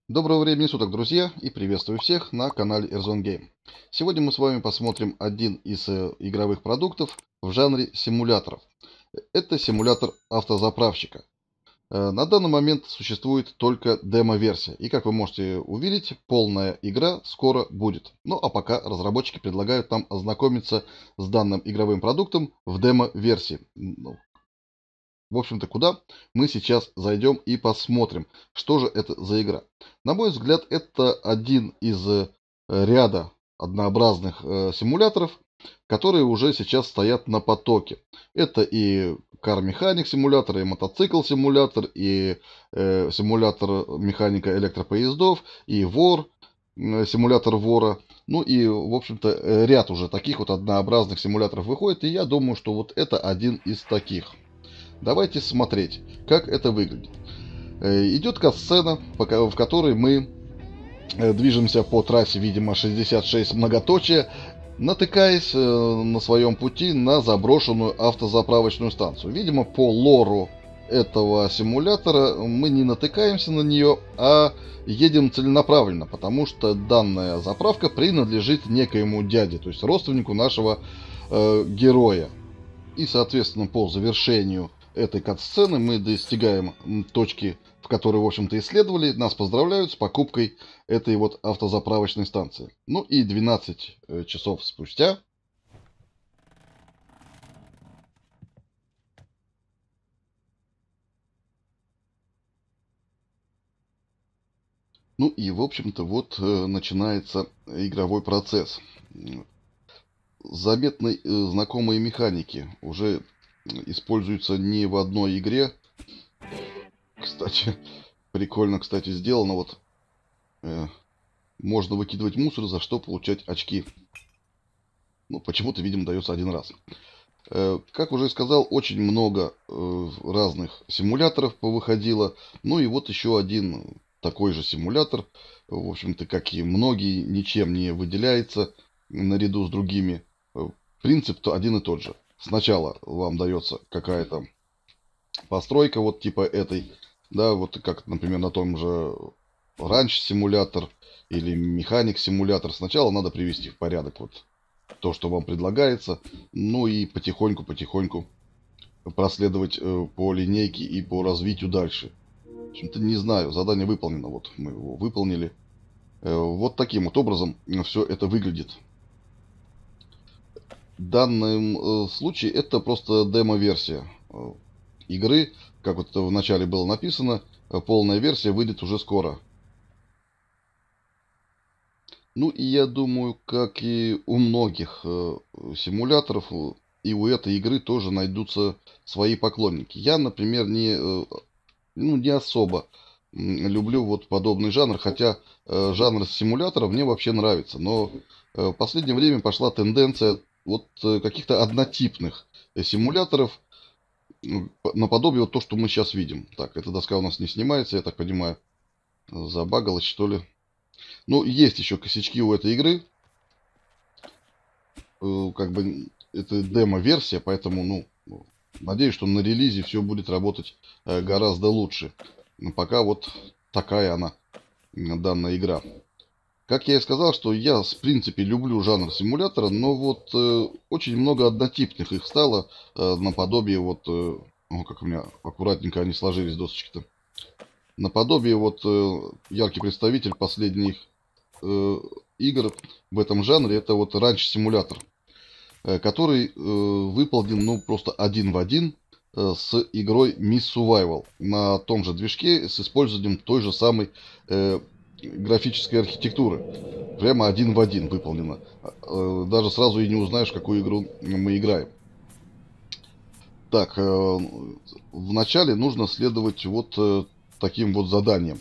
Доброго времени суток, друзья, и приветствую всех на канале Airzone Game. Сегодня мы с вами посмотрим один из игровых продуктов в жанре симуляторов. Это симулятор автозаправщика. На данный момент существует только демо-версия, и как вы можете увидеть, полная игра скоро будет. Ну а пока разработчики предлагают нам ознакомиться с данным игровым продуктом в демо-версии. В общем-то, куда мы сейчас зайдем и посмотрим, что же это за игра. На мой взгляд, это один из ряда однообразных симуляторов, которые уже сейчас стоят на потоке. Это и Car Mechanic симулятор, и мотоцикл симулятор, и симулятор механика электропоездов, и вор, симулятор вора. Ну и, в общем-то, ряд уже таких вот однообразных симуляторов выходит, и я думаю, что вот это один из таких. Давайте смотреть, как это выглядит. Идет катсцена, в которой мы движемся по трассе, видимо, 66 многоточие, натыкаясь на своем пути на заброшенную автозаправочную станцию. Видимо, по лору этого симулятора мы не натыкаемся на нее, а едем целенаправленно, потому что данная заправка принадлежит некоему дяде, то есть родственнику нашего героя. И, соответственно, по завершению этой кат-сцены мы достигаем точки, в которой, в общем-то, исследовали. Нас поздравляют с покупкой этой вот автозаправочной станции. Ну и 12 часов спустя. Ну и, в общем-то, вот начинается игровой процесс. Заметны знакомые механики. Уже используются не в одной игре. Кстати, прикольно, кстати, сделано. Вот можно выкидывать мусор, за что получать очки. Ну, почему-то, видимо, дается один раз. Как уже сказал, очень много разных симуляторов повыходило. Ну и вот еще один такой же симулятор. В общем-то, как и многие, ничем не выделяется наряду с другими. Принцип-то один и тот же. Сначала вам дается какая-то постройка, вот типа этой. Да, вот как, например, на том же ранч-симулятор или механик-симулятор. Сначала надо привести в порядок вот то, что вам предлагается, ну и потихоньку проследовать по линейке и по развитию дальше. В общем-то, не знаю, задание выполнено, вот мы его выполнили. Вот таким вот образом все это выглядит. В данном случае это просто демо-версия игры, как вот в начале было написано, полная версия выйдет уже скоро. Ну и я думаю, как и у многих симуляторов, и у этой игры тоже найдутся свои поклонники. Я, например, не особо люблю вот подобный жанр, хотя жанр симуляторов мне вообще нравится. Но в последнее время пошла тенденция вот каких-то однотипных симуляторов, наподобие вот то, что мы сейчас видим. Так, эта доска у нас не снимается, я так понимаю, забагалась, что ли. Ну, есть еще косячки у этой игры. Как бы это демо-версия, поэтому, ну, надеюсь, что на релизе все будет работать гораздо лучше. Но пока вот такая она, данная игра. Как я и сказал, что я, в принципе, люблю жанр симулятора, но вот очень много однотипных их стало, наподобие вот... О, как у меня аккуратненько они сложились, досочки-то. Наподобие вот яркий представитель последних э, игр в этом жанре, это вот ранч-симулятор, который выполнен, ну, просто один в один с игрой Miss Survival на том же движке с использованием той же самой графической архитектуры. Прямо один в один выполнено. Даже сразу и не узнаешь, в какую игру мы играем. Так, вначале нужно следовать вот таким вот заданиям,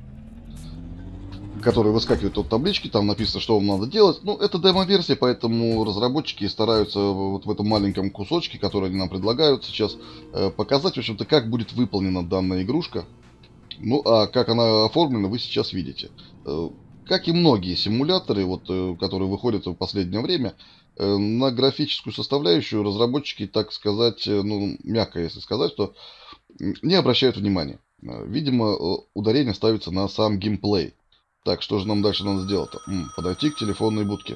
которые выскакивают от таблички, там написано, что вам надо делать. Ну, это демо-версия, поэтому разработчики стараются вот в этом маленьком кусочке, который они нам предлагают сейчас, показать, в общем-то, как будет выполнена данная игрушка. Ну, а как она оформлена, вы сейчас видите. Как и многие симуляторы, вот, которые выходят в последнее время, на графическую составляющую разработчики, так сказать, ну, мягко если сказать, что не обращают внимания. Видимо, ударение ставится на сам геймплей. Так, что же нам дальше надо сделать-то? Подойти к телефонной будке.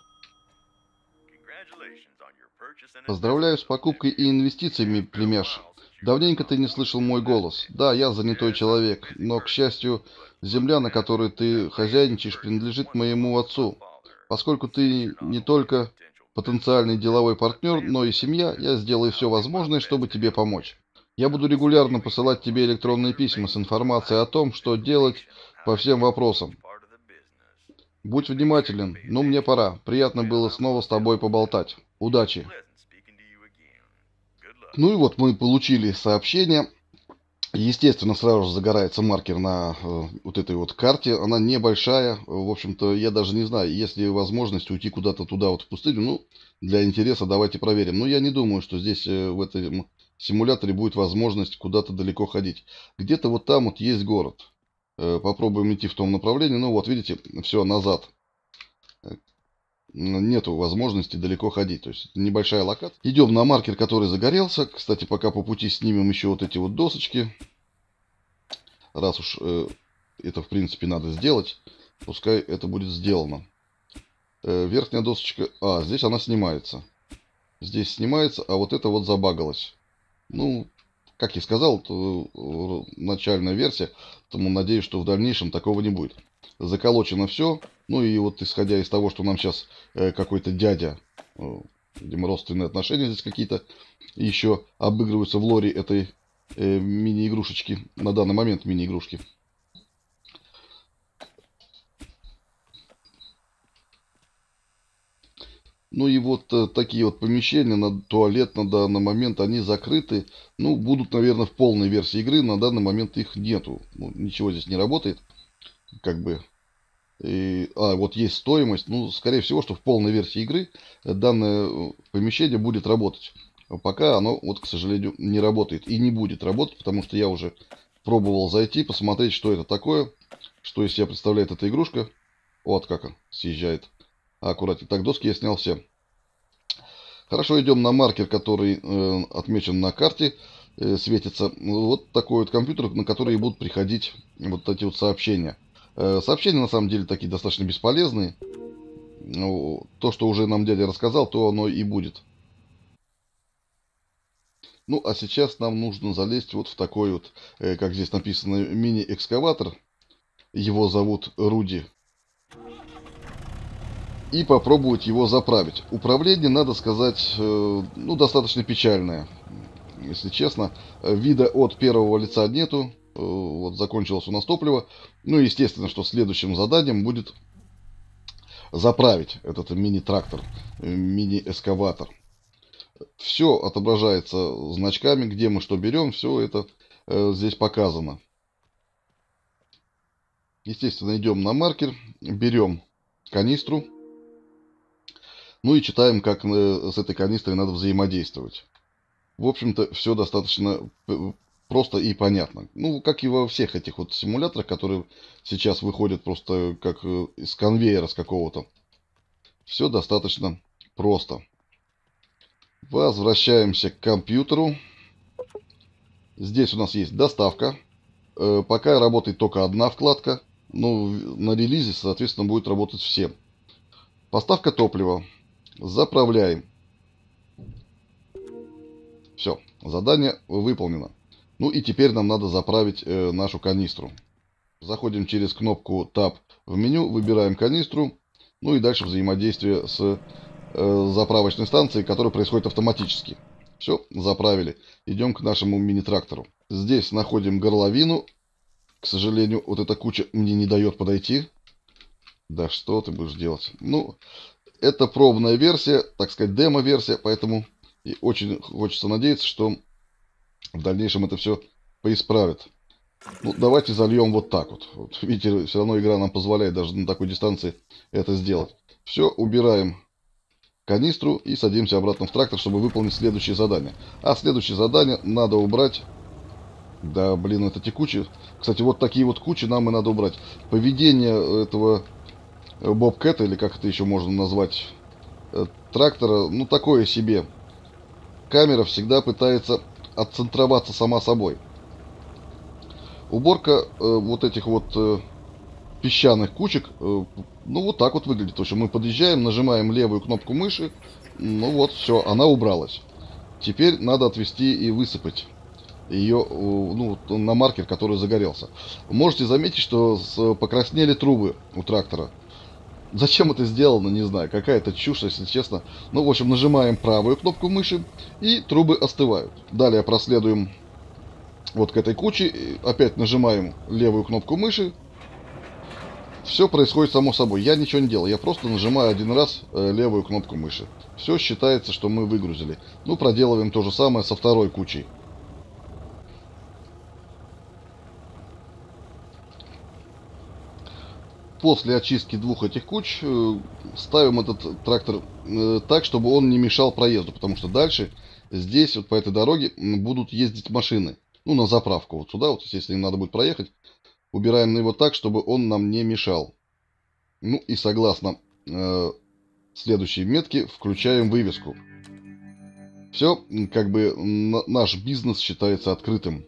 Поздравляю с покупкой и инвестициями, племяш. Давненько ты не слышал мой голос. Да, я занятой человек, но, к счастью, земля, на которой ты хозяйничаешь, принадлежит моему отцу. Поскольку ты не только потенциальный деловой партнер, но и семья, я сделаю все возможное, чтобы тебе помочь. Я буду регулярно посылать тебе электронные письма с информацией о том, что делать по всем вопросам. Будь внимателен, но мне пора. Приятно было снова с тобой поболтать. Удачи. Ну и вот мы получили сообщение. Естественно, сразу же загорается маркер на вот этой вот карте. Она небольшая. В общем-то, я даже не знаю, есть ли возможность уйти куда-то туда вот в пустыню. Ну, для интереса давайте проверим. Но я не думаю, что здесь в этом симуляторе будет возможность куда-то далеко ходить. Где-то вот там вот есть город. Попробуем идти в том направлении. Ну вот, видите, все, назад. Нету возможности далеко ходить. То есть небольшая локация. Идем на маркер, который загорелся. Кстати, пока по пути снимем еще вот эти вот досочки. Раз уж это в принципе надо сделать, пускай это будет сделано. Верхняя досочка... здесь она снимается. Здесь снимается, а вот это вот забагалось. Ну, как я сказал, это начальная версия. Поэтому надеюсь, что в дальнейшем такого не будет. Заколочено все. Ну и вот исходя из того, что нам сейчас какой-то дядя, видимо, родственные отношения здесь какие-то еще обыгрываются в лоре этой мини-игрушечки. На данный момент мини-игрушки. Ну и вот такие вот помещения, туалет на данный момент, они закрыты. Ну, будут, наверное, в полной версии игры. На данный момент их нету. Ну, ничего здесь не работает. Как бы. Вот есть стоимость. Ну, скорее всего, что в полной версии игры данное помещение будет работать. Пока оно, вот, к сожалению, не работает. И не будет работать, потому что я уже пробовал зайти, посмотреть, что это такое. Что из себя представляет эта игрушка. Вот как он съезжает. Аккуратнее. Так, доски я снял все. Хорошо, идем на маркер, который отмечен на карте. Светится. Вот такой вот компьютер, на который будут приходить вот эти вот сообщения. Сообщения на самом деле такие достаточно бесполезные. Ну, то, что уже нам дядя рассказал, то оно и будет. Ну, а сейчас нам нужно залезть вот в такой вот, как здесь написано, мини-экскаватор. Его зовут Руди. И попробовать его заправить. Управление, надо сказать, ну, достаточно печальное. Если честно. Вида от первого лица нету. Вот закончилось у нас топливо. Ну, естественно, что следующим заданием будет заправить этот мини-трактор, мини-эскаватор. Все отображается значками, где мы что берем, все это здесь показано. Естественно, идем на маркер, берем канистру. Ну и читаем, как с этой канистрой надо взаимодействовать. В общем-то, все достаточно просто и понятно. Ну, как и во всех этих вот симуляторах, которые сейчас выходят просто как из конвейера с какого-то. Все достаточно просто. Возвращаемся к компьютеру. Здесь у нас есть доставка. Пока работает только одна вкладка. Но на релизе, соответственно, будет работать все. Поставка топлива. Заправляем. Все, задание выполнено. Ну и теперь нам надо заправить нашу канистру. Заходим через кнопку Tab в меню, выбираем канистру. Ну и дальше взаимодействие с заправочной станцией, которая происходит автоматически. Все, заправили. Идем к нашему мини-трактору. Здесь находим горловину. К сожалению, вот эта куча мне не дает подойти. Да что ты будешь делать? Ну, это пробная версия, так сказать, демо-версия, поэтому и очень хочется надеяться, что в дальнейшем это все поисправит. Ну, давайте зальем вот так вот. Вот. Видите, все равно игра нам позволяет даже на такой дистанции это сделать. Все, убираем канистру и садимся обратно в трактор, чтобы выполнить следующее задание. А следующее задание надо убрать... Да, блин, это те кучи. Кстати, вот такие вот кучи нам и надо убрать. Поведение этого бобкэта, или как это еще можно назвать, трактора, ну, такое себе. Камера всегда пытается отцентроваться сама собой. Уборка вот этих вот песчаных кучек, ну вот так вот выглядит. То есть мы подъезжаем, нажимаем левую кнопку мыши, ну вот, все, она убралась. Теперь надо отвести и высыпать ее ну, на маркер, который загорелся. Можете заметить, что покраснели трубы у трактора. Зачем это сделано, не знаю. Какая-то чушь, если честно. Ну, в общем, нажимаем правую кнопку мыши, и трубы остывают. Далее проследуем вот к этой куче. Опять нажимаем левую кнопку мыши. Все происходит само собой. Я ничего не делал. Я просто нажимаю один раз левую кнопку мыши. Все считается, что мы выгрузили. Ну, проделываем то же самое со второй кучей. После очистки двух этих куч ставим этот трактор так, чтобы он не мешал проезду, потому что дальше здесь вот по этой дороге будут ездить машины, ну на заправку вот сюда, вот если им надо будет проехать, убираем его так, чтобы он нам не мешал. Ну и согласно следующей метке включаем вывеску. Все, как бы наш бизнес считается открытым.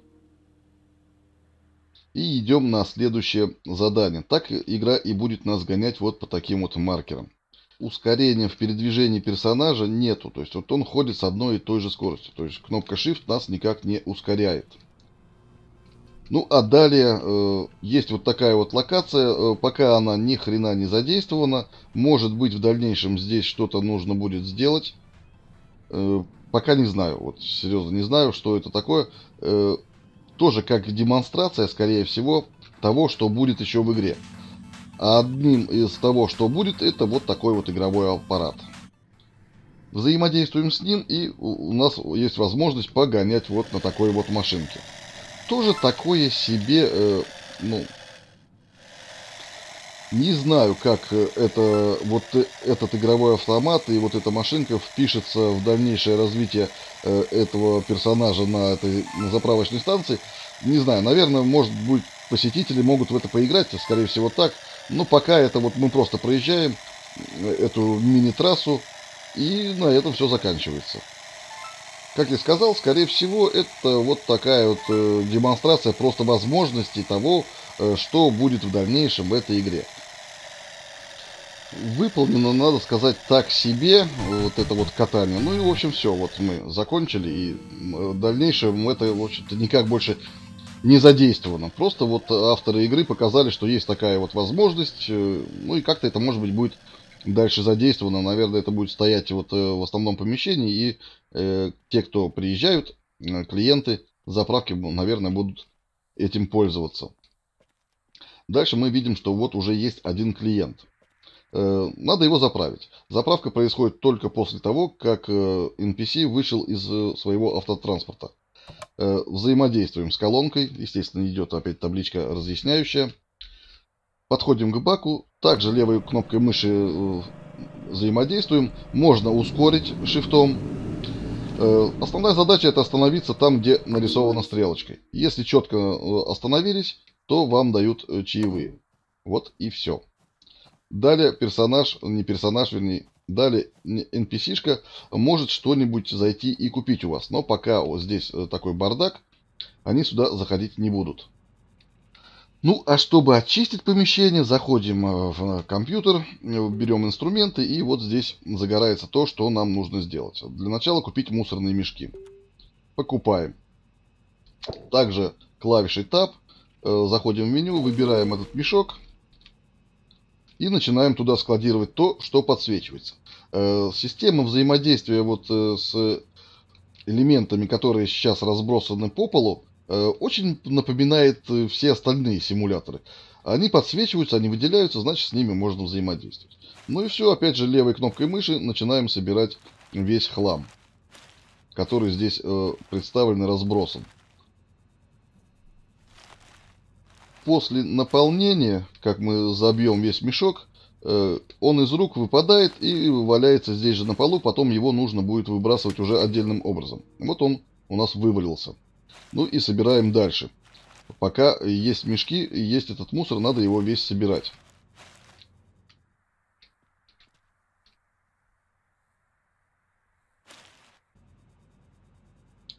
И идем на следующее задание. Так игра и будет нас гонять вот по таким вот маркерам. Ускорения в передвижении персонажа нету. То есть вот он ходит с одной и той же скоростью. То есть кнопка Shift нас никак не ускоряет. Ну а далее есть вот такая вот локация. Пока она ни хрена не задействована. Может быть в дальнейшем здесь что-то нужно будет сделать. Пока не знаю. Вот серьезно не знаю, что это такое. Тоже как демонстрация, скорее всего, того, что будет еще в игре. А одним из того, что будет, это вот такой вот игровой аппарат. Взаимодействуем с ним, и у нас есть возможность погонять вот на такой вот машинке. Тоже такое себе, ну, не знаю, как это, вот этот игровой автомат и вот эта машинка впишется в дальнейшее развитие этого персонажа на этой заправочной станции. Не знаю, наверное, может быть, посетители могут в это поиграть, скорее всего так. Но пока это вот мы просто проезжаем эту мини-трассу, и на этом все заканчивается. Как я сказал, скорее всего, это вот такая вот демонстрация просто возможностей того, что будет в дальнейшем в этой игре. Выполнено, надо сказать, так себе, вот это вот катание. Ну и, в общем, все, вот мы закончили, и в дальнейшем это, в общем-то, никак больше не задействовано. Просто вот авторы игры показали, что есть такая вот возможность, ну и как-то это, может быть, будет дальше задействовано. Наверное, это будет стоять вот в основном помещении, и те, кто приезжают, клиенты заправки, наверное, будут этим пользоваться. Дальше мы видим, что вот уже есть один клиент. Надо его заправить. Заправка происходит только после того, как NPC вышел из своего автотранспорта. Взаимодействуем с колонкой. Естественно, идет опять табличка разъясняющая. Подходим к баку. Также левой кнопкой мыши взаимодействуем. Можно ускорить шифтом. Основная задача это остановиться там, где нарисована стрелочкой. Если четко остановились, то вам дают чаевые. Вот и все. Далее персонаж, не персонаж, вернее, далее NPC-шка может что-нибудь зайти и купить у вас. Но пока вот здесь такой бардак, они сюда заходить не будут. Ну, а чтобы очистить помещение, заходим в компьютер, берем инструменты, и вот здесь загорается то, что нам нужно сделать. Для начала купить мусорные мешки. Покупаем. Также клавишей Tab заходим в меню, выбираем этот мешок. И начинаем туда складировать то, что подсвечивается. Система взаимодействия вот с элементами, которые сейчас разбросаны по полу, очень напоминает все остальные симуляторы. Они подсвечиваются, они выделяются, значит с ними можно взаимодействовать. Ну и все, опять же левой кнопкой мыши начинаем собирать весь хлам, который здесь представлен и разбросан. После наполнения, как мы забьем весь мешок, он из рук выпадает и валяется здесь же на полу. Потом его нужно будет выбрасывать уже отдельным образом. Вот он у нас вывалился. Ну и собираем дальше. Пока есть мешки, есть этот мусор, надо его весь собирать.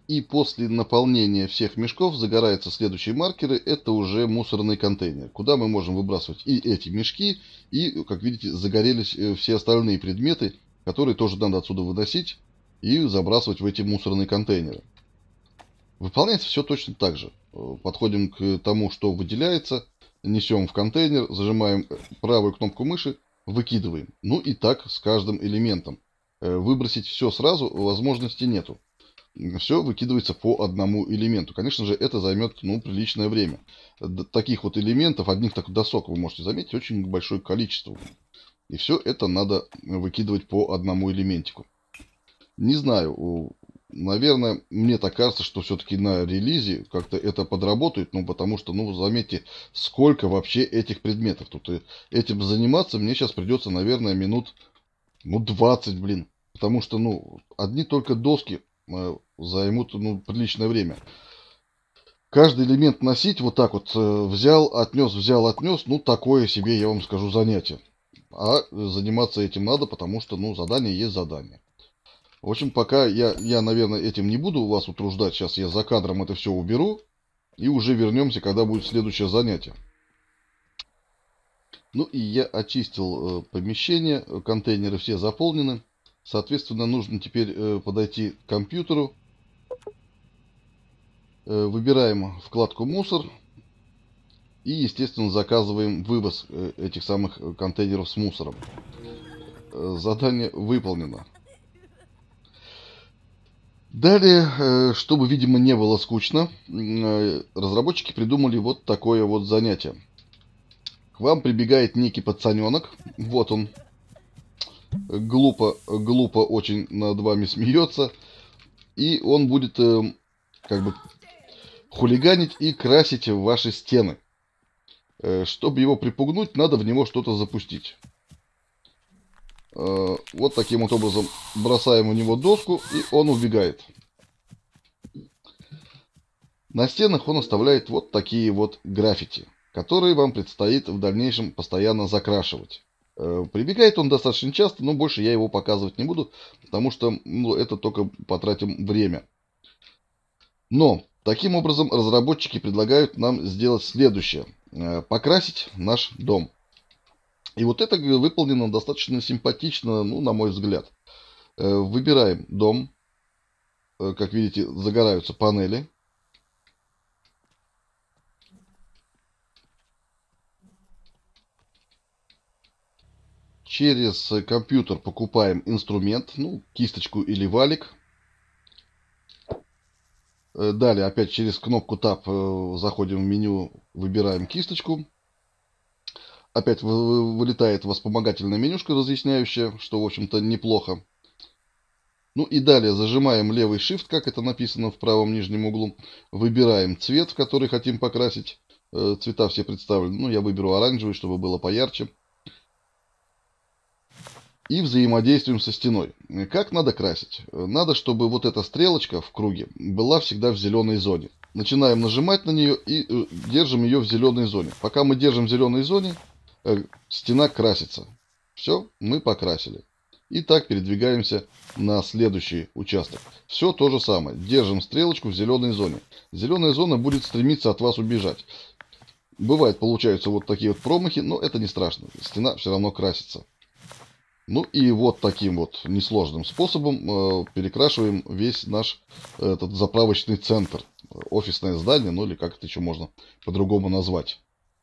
И после наполнения всех мешков загораются следующие маркеры. Это уже мусорный контейнер, куда мы можем выбрасывать и эти мешки, и, как видите, загорелись все остальные предметы, которые тоже надо отсюда выносить и забрасывать в эти мусорные контейнеры. Выполняется все точно так же. Подходим к тому, что выделяется, несем в контейнер, зажимаем правую кнопку мыши, выкидываем. Ну и так с каждым элементом. Выбросить все сразу возможности нету. Все выкидывается по одному элементу. Конечно же, это займет приличное время. Таких вот элементов, одних так досок, вы можете заметить, очень большое количество. И все это надо выкидывать по одному элементику. Не знаю, наверное, мне так кажется, что все-таки на релизе как-то это подработает, потому что, заметьте, сколько вообще этих предметов. Тут этим заниматься мне сейчас придется, наверное, минут, 20, блин. Потому что, одни только доски займут, приличное время. Каждый элемент носить вот так вот, взял, отнес, такое себе, я вам скажу, занятие. А заниматься этим надо, потому что, задание есть задание. В общем, пока я, наверное, этим не буду вас утруждать. Сейчас я за кадром это все уберу. И уже вернемся, когда будет следующее занятие. Ну и я очистил помещение. Контейнеры все заполнены. Соответственно, нужно теперь подойти к компьютеру. Выбираем вкладку «Мусор». И, естественно, заказываем вывоз этих самых контейнеров с мусором. Задание выполнено. Далее, чтобы, видимо, не было скучно, разработчики придумали вот такое вот занятие. К вам прибегает некий пацаненок. Вот он. Глупо очень над вами смеется. И он будет как бы хулиганить и красить ваши стены. Чтобы его припугнуть, надо в него что-то запустить. Вот таким вот образом бросаем в него доску, и он убегает. На стенах он оставляет вот такие вот граффити, которые вам предстоит в дальнейшем постоянно закрашивать. Прибегает он достаточно часто, но больше я его показывать не буду, потому что это только потратим время. Но таким образом разработчики предлагают нам сделать следующее. Покрасить наш дом. И вот это выполнено достаточно симпатично, на мой взгляд. Выбираем дом. Как видите, загораются панели. Через компьютер покупаем инструмент, кисточку или валик. Далее опять через кнопку Tab заходим в меню, выбираем кисточку. Опять вылетает вспомогательная менюшка, разъясняющая, что, в общем-то, неплохо. Ну и далее зажимаем левый Shift, как это написано в правом нижнем углу. Выбираем цвет, в который хотим покрасить. Цвета все представлены. Я выберу оранжевый, чтобы было поярче. И взаимодействуем со стеной. Как надо красить? Надо, чтобы вот эта стрелочка в круге была всегда в зеленой зоне. Начинаем нажимать на нее и держим ее в зеленой зоне. Пока мы держим в зеленой зоне, стена красится. Все, мы покрасили. И так передвигаемся на следующий участок. Все то же самое. Держим стрелочку в зеленой зоне. Зеленая зона будет стремиться от вас убежать. Бывает, получаются вот такие вот промахи, но это не страшно. Стена все равно красится. И вот таким вот несложным способом перекрашиваем весь наш этот заправочный центр. Офисное здание, или как это еще можно по-другому назвать.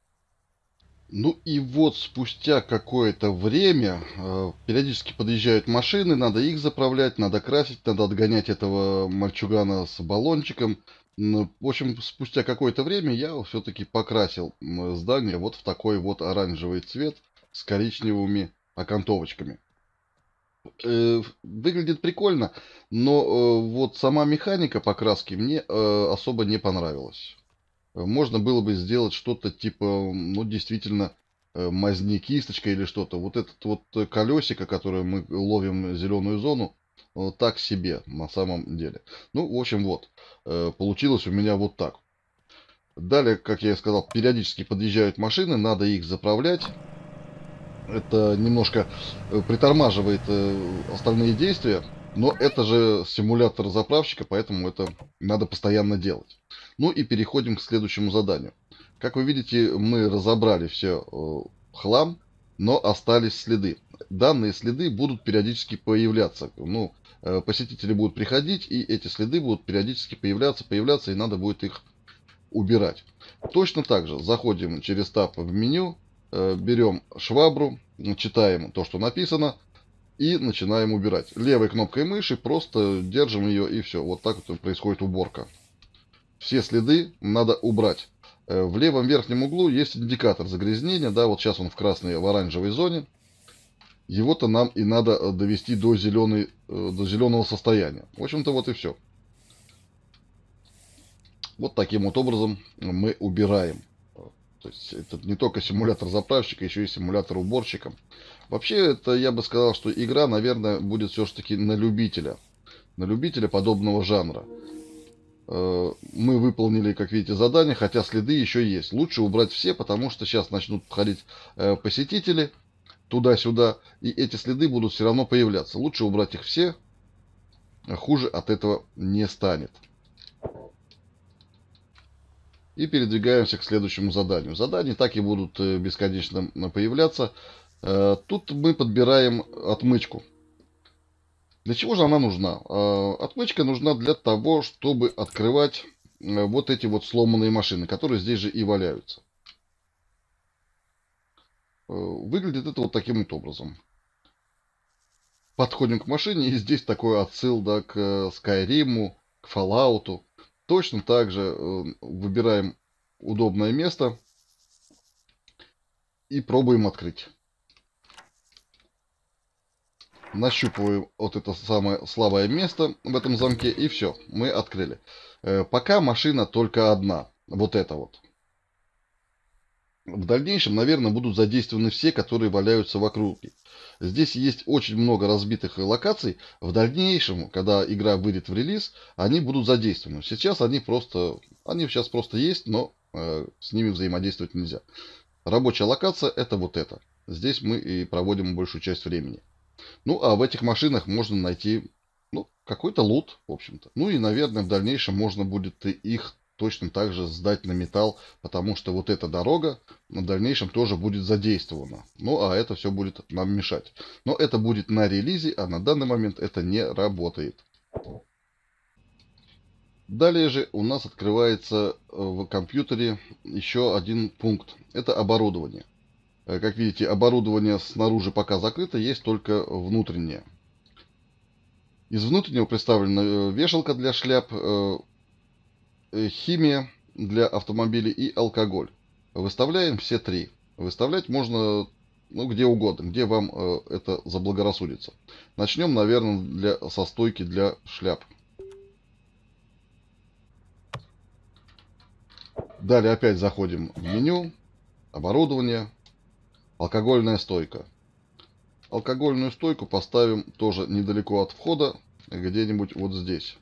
И вот спустя какое-то время периодически подъезжают машины, надо их заправлять, надо красить, надо отгонять этого мальчугана с баллончиком. В общем, спустя какое-то время я все-таки покрасил здание вот в такой вот оранжевый цвет с коричневыми окантовочками. Выглядит прикольно, но вот сама механика покраски мне особо не понравилась. Можно было бы сделать что-то типа, действительно, мазни кисточкой или что-то. Вот этот вот колесико, которое мы ловим зеленую зону, так себе на самом деле. В общем, вот. Получилось у меня вот так. Далее, как я и сказал, периодически подъезжают машины, надо их заправлять. Это немножко притормаживает остальные действия. Но это же симулятор заправщика, поэтому это надо постоянно делать. Ну и переходим к следующему заданию. Как вы видите, мы разобрали все хлам, но остались следы. Данные следы будут периодически появляться. Ну, посетители будут приходить, и эти следы будут периодически появляться, и надо будет их убирать. Точно так же заходим через таб в меню, берем швабру, читаем то, что написано, и начинаем убирать. Левой кнопкой мыши просто держим ее, и все. Вот так вот происходит уборка. Все следы надо убрать. В левом верхнем углу есть индикатор загрязнения. Да, вот сейчас он в красной, в оранжевой зоне. Его-то нам и надо довести до зеленого состояния. В общем-то, вот и все. Вот таким вот образом мы убираем. То есть это не только симулятор заправщика, еще и симулятор уборщика. Вообще, это я бы сказал, что игра, наверное, будет все-таки на любителя. На любителя подобного жанра. Мы выполнили, как видите, задание, хотя следы еще есть. Лучше убрать все, потому что сейчас начнут ходить посетители туда-сюда, и эти следы будут все равно появляться. Лучше убрать их все, хуже от этого не станет. И передвигаемся к следующему заданию. Задания так и будут бесконечно появляться. Тут мы подбираем отмычку. Для чего же она нужна? Отмычка нужна для того, чтобы открывать вот эти вот сломанные машины, которые здесь же и валяются. Выглядит это вот таким вот образом. Подходим к машине, и здесь такой отсыл, да, к Skyrim, к Fallout. Точно так же выбираем удобное место и пробуем открыть. Нащупываем вот это самое слабое место в этом замке, и все, мы открыли. Пока машина только одна, вот эта вот. В дальнейшем, наверное, будут задействованы все, которые валяются в округе. Здесь есть очень много разбитых локаций. В дальнейшем, когда игра выйдет в релиз, они будут задействованы. Сейчас они сейчас просто есть, но с ними взаимодействовать нельзя. Рабочая локация это вот это. Здесь мы и проводим большую часть времени. Ну, а в этих машинах можно найти, ну, какой-то лут, в общем-то. Ну и, наверное, в дальнейшем можно будет их точно так же сдать на металл, потому что вот эта дорога в дальнейшем тоже будет задействована. Ну, а это все будет нам мешать. Но это будет на релизе, а на данный момент это не работает. Далее же у нас открывается в компьютере еще один пункт. Это оборудование. Как видите, оборудование снаружи пока закрыто, есть только внутреннее. Из внутреннего представлена вешалка для шляп, химия для автомобилей и алкоголь. Выставляем все три. Выставлять можно где угодно, где вам это заблагорассудится. Начнем, наверное, со стойки для шляп. Далее опять заходим в меню, оборудование, алкогольная стойка. Алкогольную стойку поставим тоже недалеко от входа, где-нибудь вот здесь.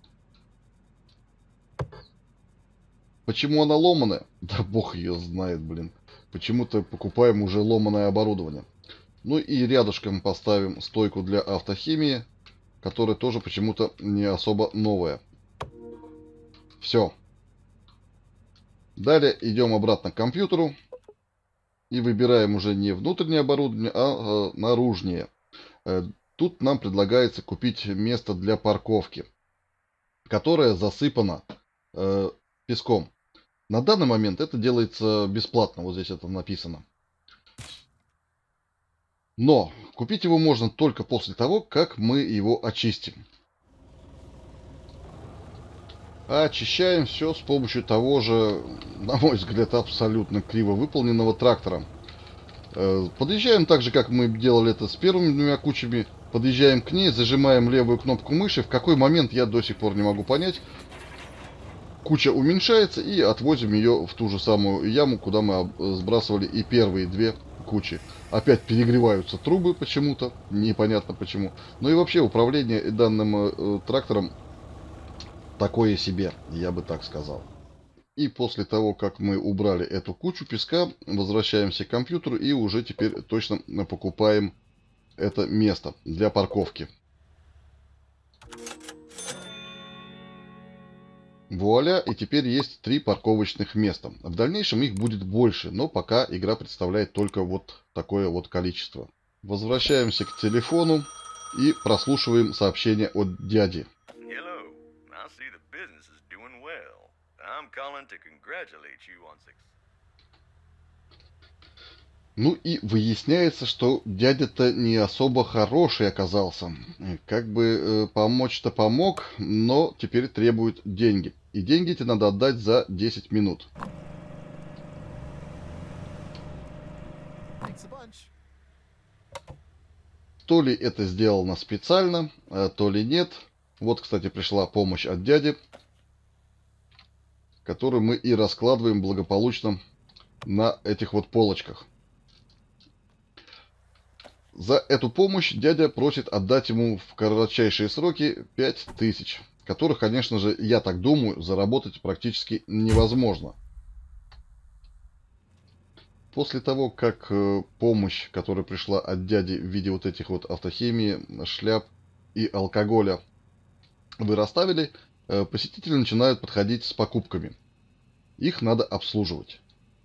Почему она ломаная? Да бог ее знает, блин. Почему-то покупаем уже ломаное оборудование. Ну и рядышком поставим стойку для автохимии, которая тоже почему-то не особо новая. Все. Далее идем обратно к компьютеру. И выбираем уже не внутреннее оборудование, а наружнее. Тут нам предлагается купить место для парковки, которое засыпано песком. На данный момент это делается бесплатно, вот здесь это написано. Но купить его можно только после того, как мы его очистим. А очищаем все с помощью того же, на мой взгляд, абсолютно криво выполненного трактора. Подъезжаем так же, как мы делали это с первыми двумя кучами. Подъезжаем к ней, зажимаем левую кнопку мыши. В какой момент, я до сих пор не могу понять. Куча уменьшается, и отвозим ее в ту же самую яму, куда мы сбрасывали и первые две кучи. Опять перегреваются трубы почему-то, непонятно почему. Ну и вообще управление данным трактором такое себе, я бы так сказал. И после того, как мы убрали эту кучу песка, возвращаемся к компьютеру и уже теперь точно покупаем это место для парковки. Вуаля, и теперь есть 3 парковочных места. В дальнейшем их будет больше, но пока игра представляет только вот такое вот количество. Возвращаемся к телефону и прослушиваем сообщение от дяди. Hello. I see the business is doing well. I'm calling to congratulate you on success. Ну и выясняется, что дядя-то не особо хороший оказался. Как бы помочь-то помог, но теперь требует деньги. И деньги тебе надо отдать за 10 минут. То ли это сделано специально, то ли нет. Вот, кстати, пришла помощь от дяди, которую мы и раскладываем благополучно на этих вот полочках. За эту помощь дядя просит отдать ему в кратчайшие сроки 5000, которых, конечно же, я так думаю, заработать практически невозможно. После того, как помощь, которая пришла от дяди в виде вот этих вот автохимии, шляп и алкоголя, вы расставили, посетители начинают подходить с покупками. Их надо обслуживать.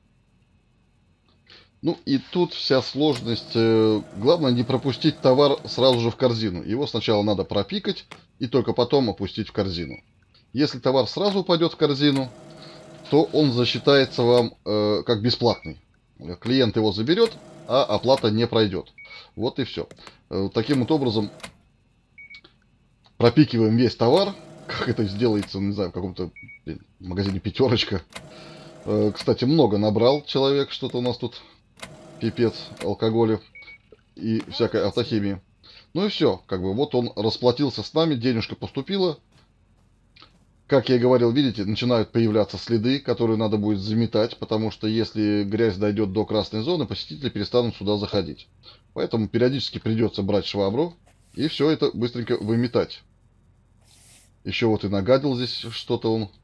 Ну и тут вся сложность. Главное не пропустить товар сразу же в корзину. Его сначала надо пропикать и только потом опустить в корзину. Если товар сразу упадет в корзину, то он засчитается вам как бесплатный. Клиент его заберет, а оплата не пройдет. Вот и все. Таким вот образом пропикиваем весь товар. Как это сделается, не знаю, в каком-то магазине «Пятерочка». Кстати, много набрал человек, что-то у нас тут пипец алкоголя и всякой автохимии. Ну и все, как бы вот он расплатился с нами, денежка поступила. Как я и говорил, видите, начинают появляться следы, которые надо будет заметать, потому что если грязь дойдет до красной зоны, посетители перестанут сюда заходить. Поэтому периодически придется брать швабру и все это быстренько выметать. Еще вот и нагадил здесь что-то он.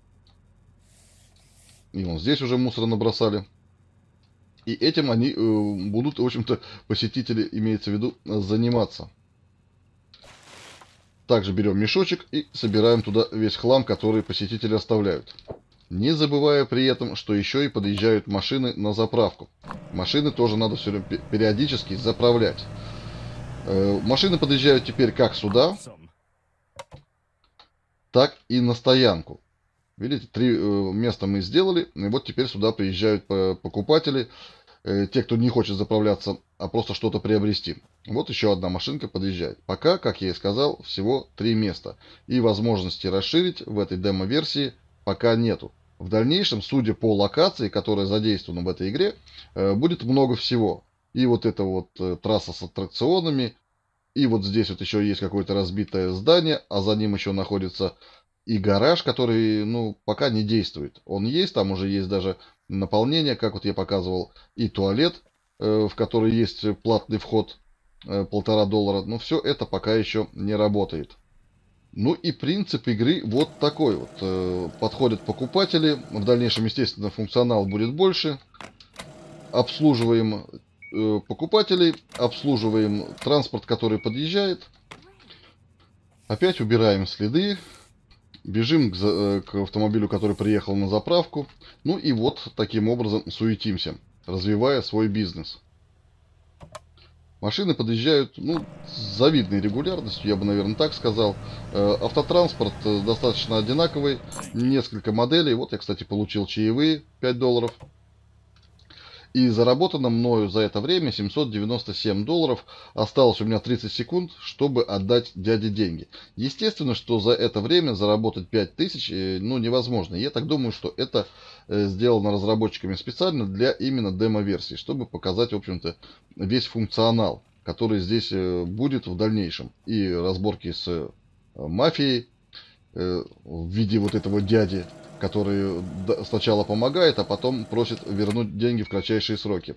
И вон здесь уже мусор набросали. И этим они будут, в общем-то, посетители, имеется в виду, заниматься. Также берем мешочек и собираем туда весь хлам, который посетители оставляют. Не забывая при этом, что еще и подъезжают машины на заправку. Машины тоже надо все время периодически заправлять. Машины подъезжают теперь как сюда, так и на стоянку. Видите, 3 места мы сделали, и вот теперь сюда приезжают покупатели, те, кто не хочет заправляться, а просто что-то приобрести. Вот еще одна машинка подъезжает. Пока, как я и сказал, всего 3 места. И возможности расширить в этой демо-версии пока нету. В дальнейшем, судя по локации, которая задействована в этой игре, будет много всего. И вот эта вот трасса с аттракционами, и вот здесь вот еще есть какое-то разбитое здание, а за ним еще находится и гараж, который, ну, пока не действует. Он есть, там уже есть даже наполнение, как вот я показывал, и туалет, в который есть платный вход, $1,5. Но все это пока еще не работает. Ну и принцип игры вот такой вот. Подходят покупатели, в дальнейшем, естественно, функционал будет больше. Обслуживаем покупателей, обслуживаем транспорт, который подъезжает. Опять убираем следы. Бежим к автомобилю, который приехал на заправку. Ну и вот таким образом суетимся, развивая свой бизнес. Машины подъезжают, ну, с завидной регулярностью, я бы, наверное, так сказал. Автотранспорт достаточно одинаковый, несколько моделей. Вот я, кстати, получил чаевые, $5. И заработано мною за это время $797. Осталось у меня 30 секунд, чтобы отдать дяде деньги. Естественно, что за это время заработать 5000 ну, невозможно. Я так думаю, что это сделано разработчиками специально для именно демо-версии, чтобы показать, в общем-то, весь функционал, который здесь будет в дальнейшем. И разборки с мафией в виде вот этого дяди, который сначала помогает, а потом просит вернуть деньги в кратчайшие сроки.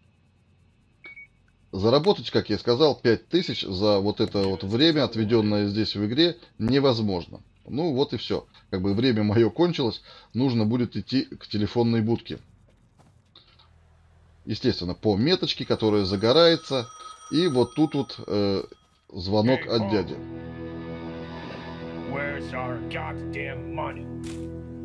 Заработать, как я сказал, 5000 за вот это вот время, отведенное здесь в игре, невозможно. Ну вот и все. Как бы время мое кончилось, нужно будет идти к телефонной будке. Естественно, по меточке, которая загорается. И вот тут вот звонок от дяди. Where's our goddamn money?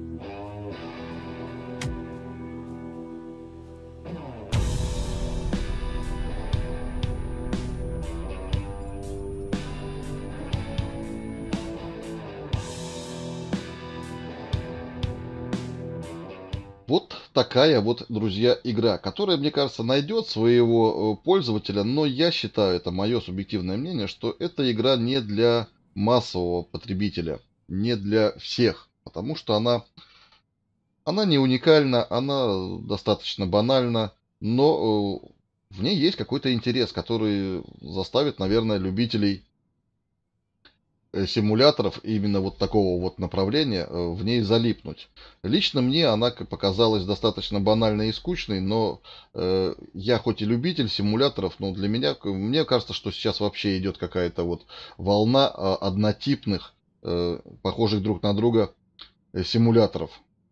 такая вот, друзья, игра, которая, мне кажется, найдет своего пользователя, но я считаю, это мое субъективное мнение, что эта игра не для массового потребителя, не для всех, потому что она не уникальна, она достаточно банальна, но в ней есть какой-то интерес, который заставит, наверное, любителей симуляторов именно вот такого вот направления в ней залипнуть. Лично мне она показалась достаточно банальной и скучной, но я хоть и любитель симуляторов, но для меня, мне кажется, что сейчас вообще идет какая-то вот волна однотипных, похожих друг на друга симуляторов.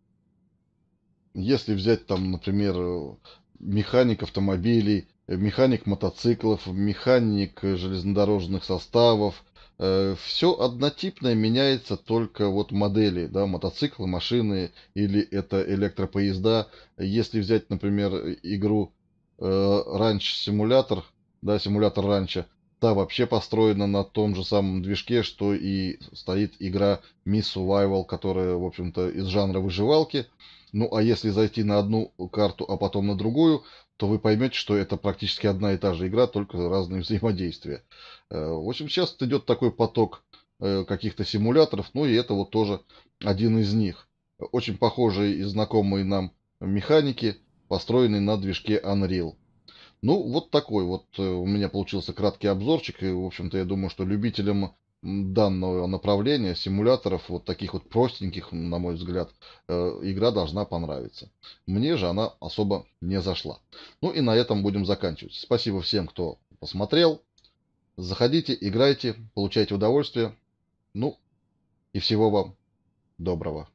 Если взять там, например, механик автомобилей, механик мотоциклов, механик железнодорожных составов, все однотипное, меняется только вот модели, да, мотоциклы, машины или это электропоезда. Если взять, например, игру Ranch Simulator, да, симулятор ранчо, та вообще построена на том же самом движке, что и стоит игра Miss Survival, которая, в общем-то, из жанра выживалки. Ну, а если зайти на одну карту, а потом на другую, то вы поймете, что это практически одна и та же игра, только разные взаимодействия. В общем, сейчас идет такой поток каких-то симуляторов, ну и это вот тоже один из них. Очень похожие и знакомые нам механики, построенные на движке Unreal. Ну, вот такой вот у меня получился краткий обзорчик. И, в общем-то, я думаю, что любителям данного направления, симуляторов, вот таких вот простеньких, на мой взгляд, игра должна понравиться. Мне же она особо не зашла. Ну и на этом будем заканчивать. Спасибо всем, кто посмотрел. Заходите, играйте, получайте удовольствие. Ну и всего вам доброго.